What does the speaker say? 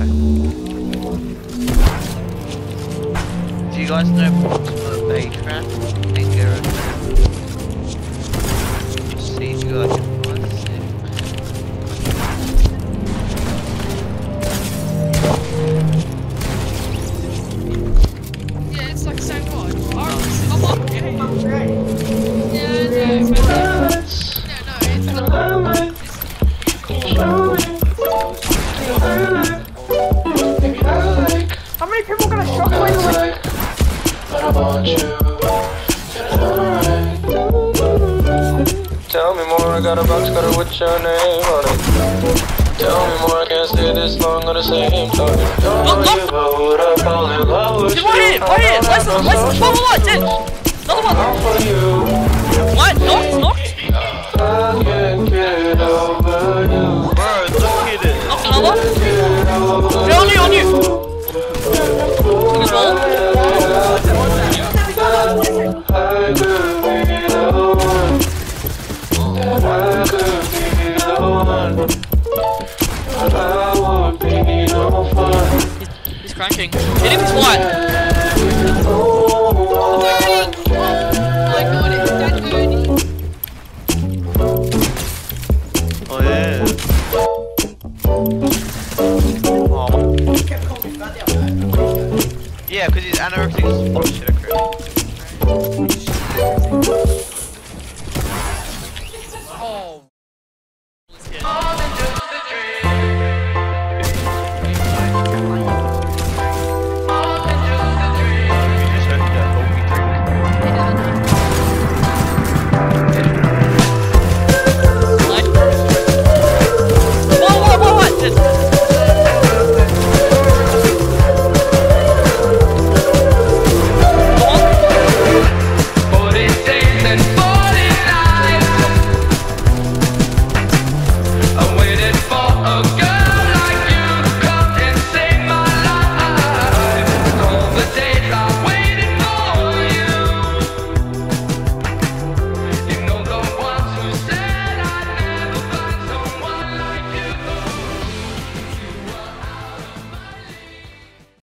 guy. Do you guys know Proxima Baytran? Anger. See if you guys can find this thing. Yeah, it's like so good. I'm not getting it. Yeah, how many people gonna shockwave like? But I want you. Tell me more, I got a box cutter with your name on it. Tell me more, I can't stay this long on the same target. Don't know you, but would I fall in love with you? Right here, license, dead. Another one. For you, What? Knocked? I can't get over you. Bro, look at it. Knocked another? They're on you. Took his ball. I could be the one. I could be the one. But I won't be no fun. He's cranking. Hit him, he's white. Oh my god, it's that Ernie. Oh yeah. Oh. Yeah, because his anorexic is bullshit.